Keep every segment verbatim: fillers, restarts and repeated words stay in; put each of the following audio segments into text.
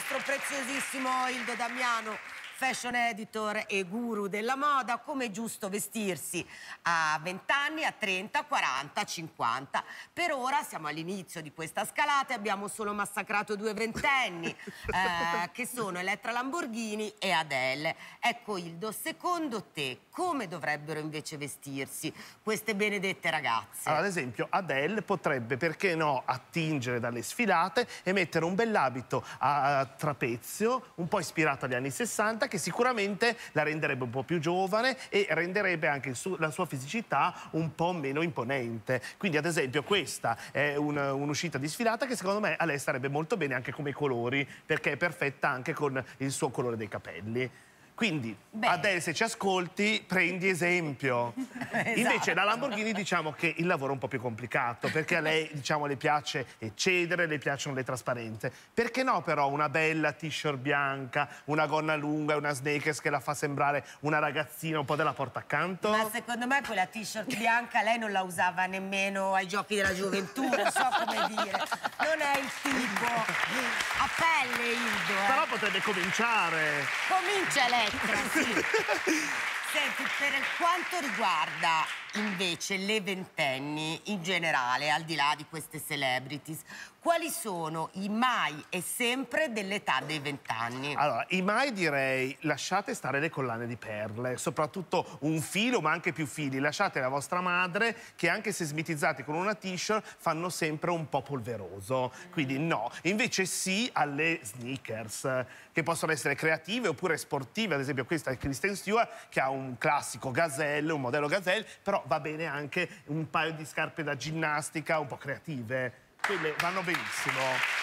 nostro preziosissimo Ildo Damiano, fashion editor e guru della moda, come è giusto vestirsi a venti anni, a trenta, quaranta, cinquanta. Per ora siamo all'inizio di questa scalata e abbiamo solo massacrato due ventenni, eh, che sono Elettra Lamborghini e Adele. Ecco Ildo, secondo te come dovrebbero invece vestirsi queste benedette ragazze? Allora, ad esempio, Adele potrebbe, perché no, attingere dalle sfilate e mettere un bell'abito a trapezio, un po' ispirato agli anni sessanta, che sicuramente la renderebbe un po' più giovane e renderebbe anche su la sua fisicità un po' meno imponente. Quindi, ad esempio, questa è un'uscita di sfilata che secondo me a lei starebbe molto bene anche come colori, perché è perfetta anche con il suo colore dei capelli. Quindi, beh, Adele, se ci ascolti, prendi esempio. Esatto. Invece la Lamborghini diciamo che il lavoro è un po' più complicato, perché a lei diciamo le piace eccedere, le piacciono le trasparenze. Perché no però una bella t-shirt bianca, una gonna lunga e una sneakers che la fa sembrare una ragazzina un po' della porta accanto? Ma secondo me quella t-shirt bianca lei non la usava nemmeno ai giochi della gioventù, non so come dire. Non è il tipo. A pelle, Ildo. Eh. Però potrebbe cominciare. Comincia lei. Sì. Senti, per quanto riguarda invece le ventenni in generale, al di là di queste celebrities, quali sono i mai e sempre dell'età dei vent'anni? Allora, i mai direi lasciate stare le collane di perle, soprattutto un filo ma anche più fili. Lasciate la vostra madre che anche se smitizzati con una t-shirt fanno sempre un po' polveroso, quindi no. Invece sì alle sneakers, che possono essere creative oppure sportive. Ad esempio questa è Kristen Stewart che ha un classico gazelle, un modello gazelle, però va bene anche un paio di scarpe da ginnastica un po' creative. Quelle vanno benissimo.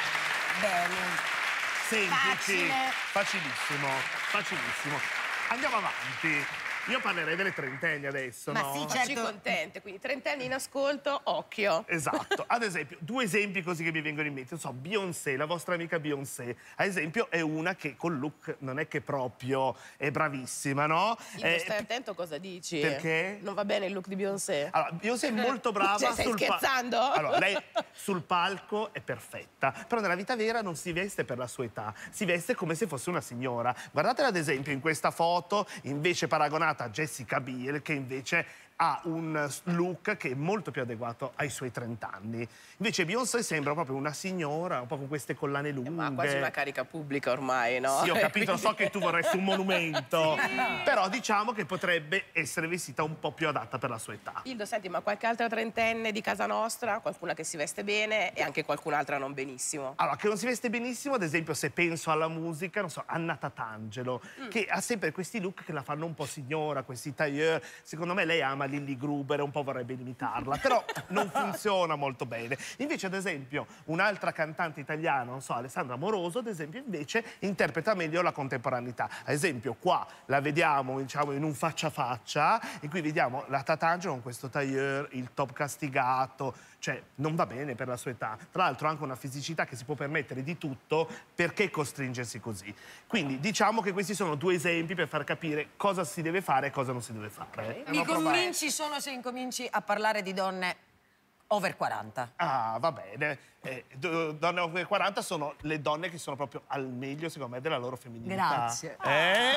Bene. Semplici. Facile. Facilissimo. Facilissimo. Andiamo avanti. Io parlerei delle trentenni adesso, Ma no? sì, Facci certo. contente, quindi trentenni in ascolto, occhio. Esatto. Ad esempio, due esempi così che mi vengono in mente. Non so, Beyoncé, la vostra amica Beyoncé, ad esempio, è una che col look non è che proprio è bravissima, no? Io eh, stai attento a cosa dici. Perché? Non va bene il look di Beyoncé? Allora, Beyoncé è molto brava. Cioè, stai sul scherzando? Allora, lei sul palco è perfetta, però nella vita vera non si veste per la sua età, si veste come se fosse una signora. Guardatela ad esempio in questa foto, invece paragonata a Jessica Biel, che invece ha un look che è molto più adeguato ai suoi trent'anni. Invece Beyoncé sembra proprio una signora, un po' con queste collane lunghe. Ma quasi una carica pubblica ormai, no? Sì, ho capito, Quindi... so che tu vorresti un monumento, sì, però diciamo che potrebbe essere vestita un po' più adatta per la sua età. Ildo, senti, ma qualche altra trentenne di casa nostra? Qualcuna che si veste bene e anche qualcun'altra non benissimo? Allora, che non si veste benissimo, ad esempio, se penso alla musica, non so, Anna Tatangelo, mm. che ha sempre questi look che la fanno un po' signora, questi tailleur. Secondo me lei ama Lilly Gruber, un po' vorrebbe imitarla, però non funziona molto bene. Invece, ad esempio, un'altra cantante italiana, non so, Alessandra Moroso, ad esempio, invece interpreta meglio la contemporaneità. Ad esempio, qua la vediamo, diciamo, in un faccia a faccia, e qui vediamo la Tatangelo con questo tailleur, il top castigato, cioè non va bene per la sua età. Tra l'altro ha anche una fisicità che si può permettere di tutto, perché costringersi così? Quindi diciamo che questi sono due esempi per far capire cosa si deve fare e cosa non si deve fare. Mi convinci solo se incominci a parlare di donne over quaranta. Ah, va bene. Eh, donne over quaranta sono le donne che sono proprio al meglio, secondo me, della loro femminilità. Grazie. Eh?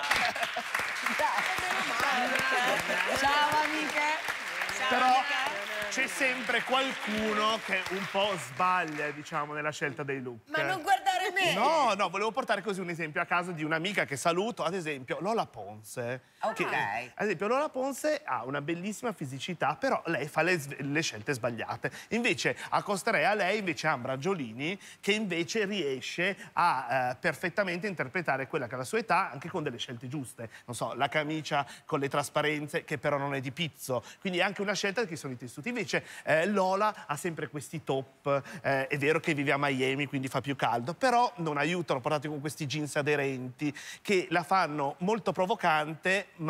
Ciao amiche. Ciao, Però amica. c'è sempre qualcuno che un po' sbaglia, diciamo, nella scelta dei look. Ma non guardare me! No, no, volevo portare così un esempio a caso di un'amica che saluto, ad esempio Lola Ponce. Ok. Che, ad esempio, Lola Ponce ha una bellissima fisicità, però lei fa le, le scelte sbagliate. Invece accosterei a lei invece Ambra Giolini, che invece riesce a eh, perfettamente interpretare quella che è la sua età, anche con delle scelte giuste. Non so, la camicia con le trasparenze, che però non è di pizzo. Quindi è anche una scelta che sono i tessuti. Invece eh, Lola ha sempre questi top, eh, è vero che vive a Miami, quindi fa più caldo, però non aiutano, portati con questi jeans aderenti, che la fanno molto provocante, ma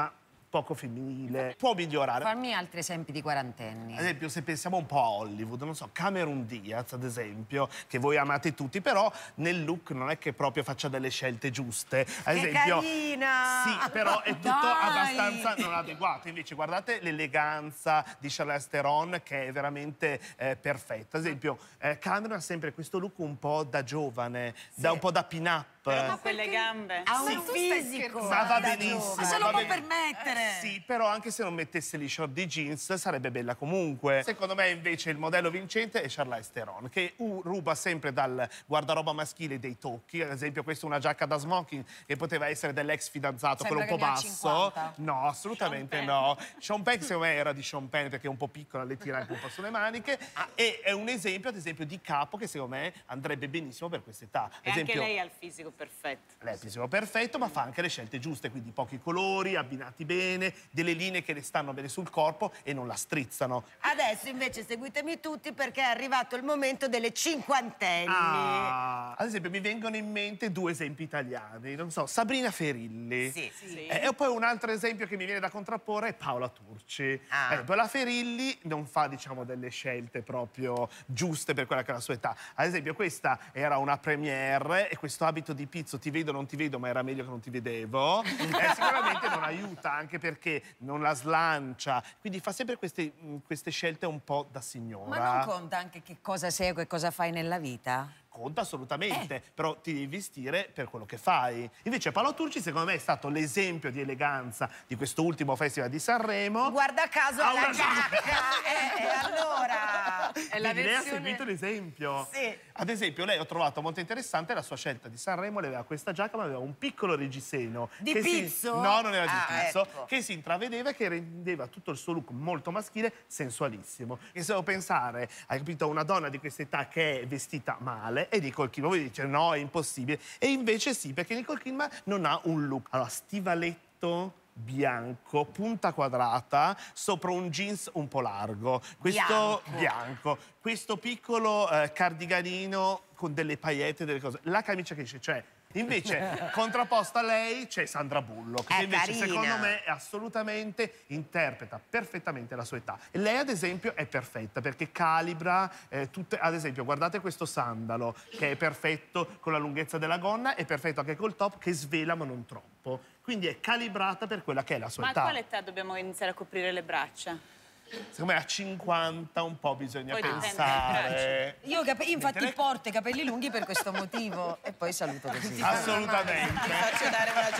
poco femminile. Può migliorare. Fammi altri esempi di quarantenni. Ad esempio, se pensiamo un po' a Hollywood, non so, Cameron Diaz, ad esempio, che voi amate tutti, però nel look non è che proprio faccia delle scelte giuste. Ad Che esempio, carina! sì, però è tutto Dai! abbastanza non adeguato. Invece, guardate l'eleganza di Charlize Theron, che è veramente eh, perfetta. Ad esempio, eh, Cameron ha sempre questo look un po' da giovane, da un po' da pin-up. Ma quelle gambe. Ha Sì. un fisico. Ma va da benissimo. giovane. Ma se lo va può bene- permettere! Sì, però anche se non mettesse gli short di jeans sarebbe bella comunque. Secondo me invece il modello vincente è Charlize Theron, che uh, ruba sempre dal guardaroba maschile dei tocchi. Ad esempio questa è una giacca da smoking che poteva essere dell'ex fidanzato, Sembra quello un po' che ne ha basso. cinquanta. No, assolutamente Sean no. Sean Penn secondo me era di Sean Penn perché è un po' piccola, le tira anche un po' sulle maniche. E è un esempio, ad esempio, di capo che secondo me andrebbe benissimo per quest'età. Ad E esempio, anche lei ha il fisico perfetto. lei è il fisico perfetto, ma fa anche le scelte giuste, quindi pochi colori, abbinati bene, delle linee che le stanno bene sul corpo e non la strizzano. Adesso invece seguitemi tutti perché è arrivato il momento delle cinquantenni. Ah, ad esempio, mi vengono in mente due esempi italiani, non so, Sabrina Ferilli. Sì. Sì. Eh, E poi un altro esempio che mi viene da contrapporre è Paola Turci. Ah. Eh, poi la Ferilli non fa, diciamo, delle scelte proprio giuste per quella che è la sua età. Ad esempio, questa era una premiere e questo abito di pizzo, ti vedo, non ti vedo, ma era meglio che non ti vedevo. Eh, sicuramente non aiuta, anche perché non la slancia. Quindi fa sempre queste, mh, queste scelte un po' da signora. Ma non conta anche che cosa segui e cosa fai nella vita? Conta assolutamente, però ti devi vestire per quello che fai. Invece Paolo Turci secondo me è stato l'esempio di eleganza di questo ultimo festival di Sanremo. Guarda caso Ha la una giacca. E allora... È la Quindi lei ha versione- seguito l'esempio. Sì. Ad esempio, lei ho trovato molto interessante la sua scelta di Sanremo. Lei aveva questa giacca, ma aveva un piccolo reggiseno. Di che si- pizzo? No, non era di Ah, pizzo. ecco. Che si intravedeva e che rendeva tutto il suo look molto maschile, sensualissimo. E se devo pensare, hai capito, a una donna di questa età che è vestita male, e Nicole Kidman, voi dice no, è impossibile. E invece sì, perché Nicole Kidman non ha un look. Allora, stivaletto bianco, punta quadrata, sopra un jeans un po' largo. Questo Bianco. bianco. Questo piccolo eh, cardiganino con delle paillette, delle cose. La camicia che esce, cioè... Invece, contrapposta a lei c'è Sandra Bullock, che È invece carina. secondo me è assolutamente interpreta perfettamente la sua età. E lei, ad esempio, è perfetta perché calibra eh, tutte. Ad esempio, guardate questo sandalo che è perfetto con la lunghezza della gonna, è perfetto anche col top che svela ma non troppo. Quindi è calibrata per quella che è la sua Ma a età. quale età dobbiamo iniziare a coprire le braccia? Secondo me a cinquanta un po' bisogna Poi dipende pensare. Io cap- infatti Mentre- porto i capelli lunghi per questo motivo e poi saluto così. Assolutamente. Ti faccio dare una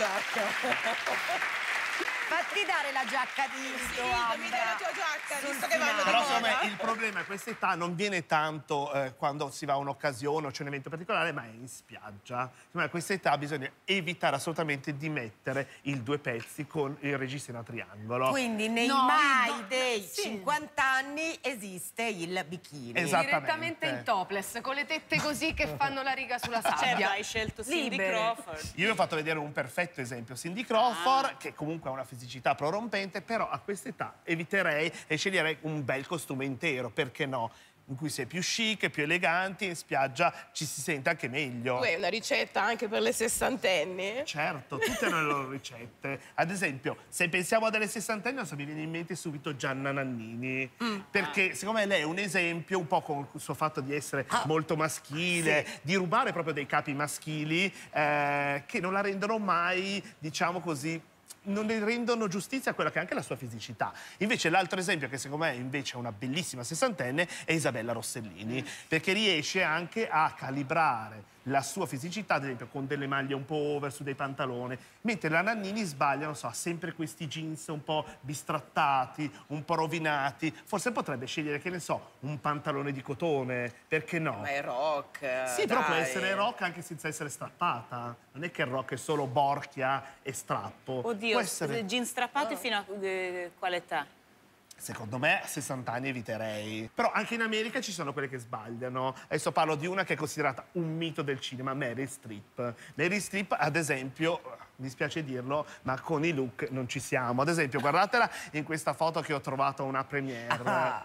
giacca. Fatti dare la giacca di Sì, sto mi dai la tua giacca, visto che vanno di Però secondo moda. me il problema a questa età non viene tanto eh, quando si va a un'occasione o c'è un evento particolare, ma è in spiaggia. Secondo me a questa età bisogna evitare assolutamente di mettere il due pezzi con il reggiseno a triangolo. Quindi nei No, mai io no- dei sì. cinquanta anni esiste il bikini. Esatto. Direttamente in topless, con le tette così che fanno la riga sulla Certo, sabbia. hai scelto Cindy Libere. Crawford. Io vi ho fatto vedere un perfetto esempio, Cindy Crawford, che comunque ha una fisicità prorompente, però a quest'età eviterei e sceglierei un bel costume intero, perché no? In cui si è più chic, più eleganti, in spiaggia ci si sente anche meglio. Tu hai una ricetta anche per le sessantenni? Certo, tutte hanno le loro ricette. Ad esempio, se pensiamo a delle sessantenni, non so, mi viene in mente subito Gianna Nannini. Perché secondo me lei è un esempio, un po' con il suo fatto di essere molto maschile, di rubare proprio dei capi maschili eh, che non la rendono mai, diciamo così, non ne rendono giustizia a quella che è anche la sua fisicità. Invece l'altro esempio che secondo me invece è una bellissima sessantenne è Isabella Rossellini, perché riesce anche a calibrare la sua fisicità, ad esempio con delle maglie un po' over su dei pantaloni, mentre la Nannini sbaglia, non so, ha sempre questi jeans un po' bistrattati, un po' rovinati. Forse potrebbe scegliere, che ne so, un pantalone di cotone, perché no? Ma è rock. Sì, però può dai. essere rock anche senza essere strappata. Non è che il rock è solo borchia e strappo. Oddio, Può essere... jeans strappati fino a eh, quale età? Secondo me a sessanta anni eviterei. Però anche in America ci sono quelle che sbagliano. Adesso parlo di una che è considerata un mito del cinema, Meryl Streep. Meryl Streep, ad esempio, mi spiace dirlo, ma con i look non ci siamo. Ad esempio, guardatela in questa foto che ho trovato a una premiere. Ah.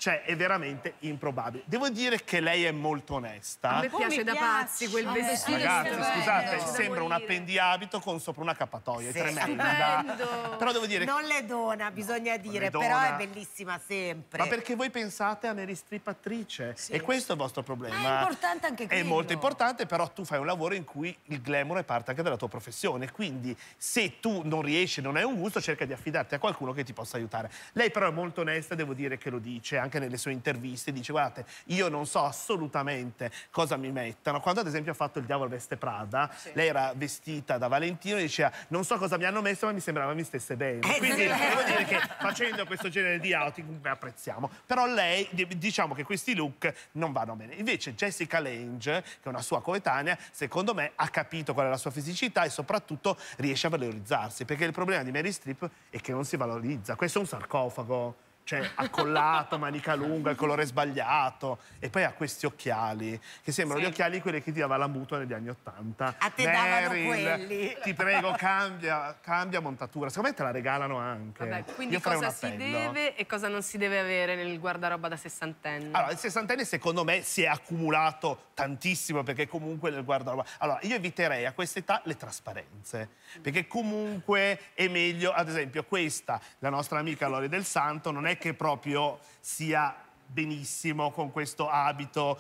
Cioè, è veramente improbabile. Devo dire che lei è molto onesta. A me Oh, piace mi da piace. pazzi quel vestito. Ragazzi, stupendo, scusate, da sembra un morire. appendiabito con sopra una accappatoia, Sì. è tremenda. Stupendo. Però devo dire... Non le dona, bisogna dire, le dona. però è bellissima sempre. Ma perché voi pensate a Meryl Streep attrice? E questo è il vostro problema. Ma è importante anche È quello. molto importante, però tu fai un lavoro in cui il glamour è parte anche della tua professione. Quindi se tu non riesci, non hai un gusto, cerca di affidarti a qualcuno che ti possa aiutare. Lei però è molto onesta, devo dire che lo dice, anche nelle sue interviste, dice guardate, io non so assolutamente cosa mi mettano. Quando ad esempio ha fatto Il diavolo veste Prada, lei era vestita da Valentino e diceva non so cosa mi hanno messo, ma mi sembrava mi stesse bene. Eh, Quindi sì. devo dire che facendo questo genere di outing beh, apprezziamo. Però lei, diciamo che questi look non vanno bene. Invece Jessica Lange, che è una sua coetanea, secondo me ha capito qual è la sua fisicità e soprattutto riesce a valorizzarsi. Perché il problema di Meryl Streep è che non si valorizza. Questo è un sarcofago. Cioè, accollato, manica lunga, il colore sbagliato. E poi ha questi occhiali, che sembrano Sì. gli occhiali quelli che ti dava la mutua negli anni Ottanta. A te davano Meryl, quelli. ti prego, cambia, cambia montatura. Secondo me te la regalano anche. Vabbè, quindi Io farei cosa un si appello. deve e cosa non si deve avere nel guardaroba da sessantenne? Allora, il sessantenne secondo me si è accumulato tantissimo perché comunque nel guardaroba... Allora, io eviterei a quest'età le trasparenze, perché comunque è meglio, ad esempio, questa, la nostra amica Lori del Santo, non è che proprio sia benissimo con questo abito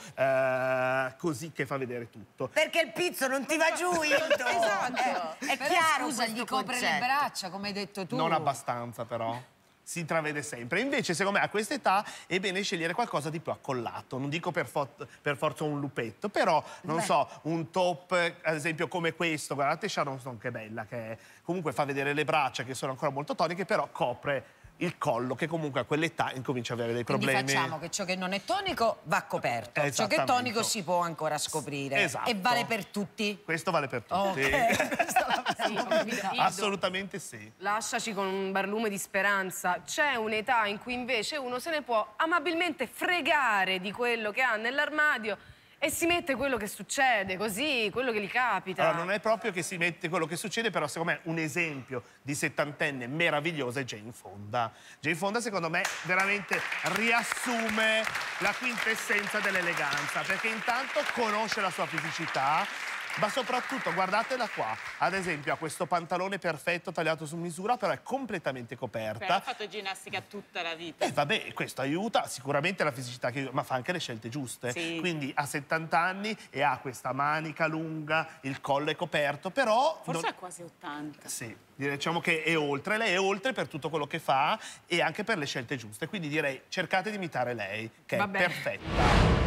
eh, così che fa vedere tutto. Perché il pizzo non ti va giù, Ildo. Esatto. Eh, è Però chiaro scusa, questo gli copre concetto. le braccia, come hai detto tu. Non abbastanza però. Si intravede sempre. Invece, secondo me, a quest'età è bene scegliere qualcosa di più accollato. Non dico per, fo- per forza un lupetto, però, non Beh. so, un top, ad esempio, come questo. Guardate Sharon Stone, che bella, che comunque fa vedere le braccia, che sono ancora molto toniche, però copre il collo, che comunque a quell'età incomincia a avere dei Quindi problemi. facciamo che ciò che non è tonico va coperto, ciò che è Esattamente. tonico si può ancora scoprire. Esatto. E vale per tutti? Questo vale per tutti. Sì, Ildo, Assolutamente sì. lasciaci con un barlume di speranza. C'è un'età in cui invece uno se ne può amabilmente fregare di quello che ha nell'armadio e si mette quello che succede, così, quello che gli capita. Allora, non è proprio che si mette quello che succede, però secondo me un esempio di settantenne meravigliosa è Jane Fonda. Jane Fonda, secondo me, veramente riassume la quintessenza dell'eleganza, perché intanto conosce la sua fisicità, ma soprattutto, guardatela qua, ad esempio ha questo pantalone perfetto tagliato su misura, però è completamente Però ha coperta. fatto ginnastica tutta la vita. E vabbè, questo aiuta sicuramente la fisicità, che, ma fa anche le scelte giuste. Sì. Quindi ha settanta anni e ha questa manica lunga, il collo è coperto, però... Forse non- ha quasi ottanta. Sì, diciamo che è oltre, lei è oltre per tutto quello che fa e anche per le scelte giuste, quindi direi cercate di imitare lei, che Va è bene. perfetta.